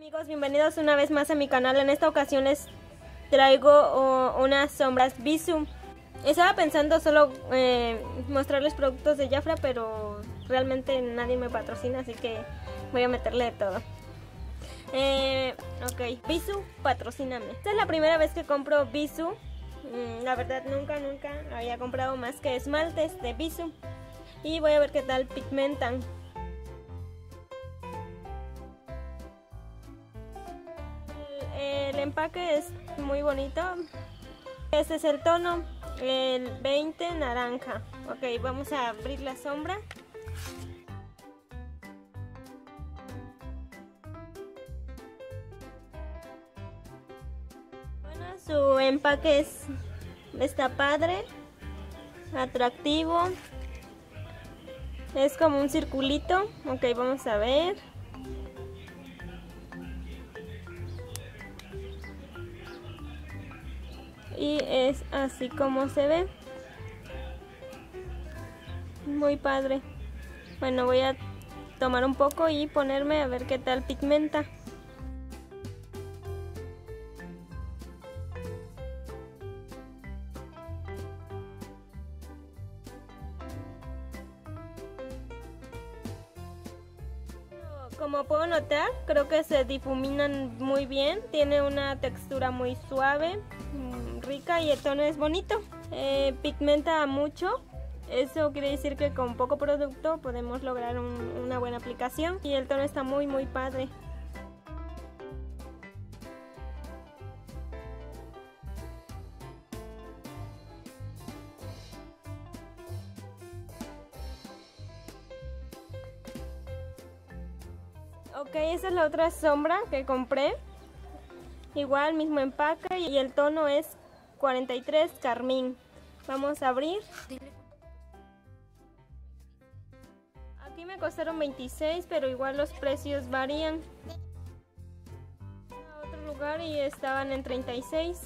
Amigos, bienvenidos una vez más a mi canal. En esta ocasión les traigo unas sombras Bisú. Estaba pensando solo mostrarles productos de Jafra, pero realmente nadie me patrocina, así que voy a meterle de todo. Ok, Bisú, patrocíname. Esta es la primera vez que compro Bisú. La verdad nunca había comprado más que esmaltes de Bisú. Y voy a ver qué tal pigmentan. El empaque es muy bonito. Este es el tono, el 20 naranja. Ok, vamos a abrir la sombra. Bueno, su empaque está padre, atractivo. Es como un circulito. Ok, vamos a ver. Y es así como se ve. Muy padre. Bueno, voy a tomar un poco y ponerme a ver qué tal pigmenta. Como puedo notar, creo que se difuminan muy bien. Tiene una textura muy suave, rica, y el tono es bonito. Pigmenta mucho. Eso quiere decir que con poco producto podemos lograr una buena aplicación. Y el tono está muy padre. Ok, esa es la otra sombra que compré. Igual, mismo empaque, y el tono es 43 carmín. Vamos a abrir. Aquí me costaron 26, pero igual los precios varían. A otro lugar y estaban en 36.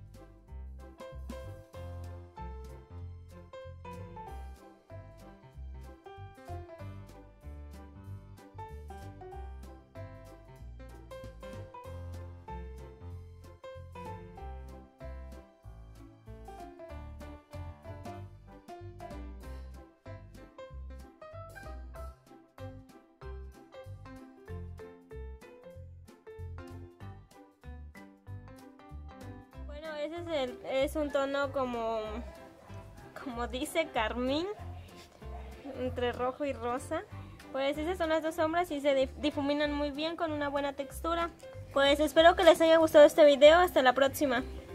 Bueno, ese es un tono como dice carmín, entre rojo y rosa. Pues esas son las dos sombras y se difuminan muy bien con una buena textura. Pues espero que les haya gustado este video. Hasta la próxima.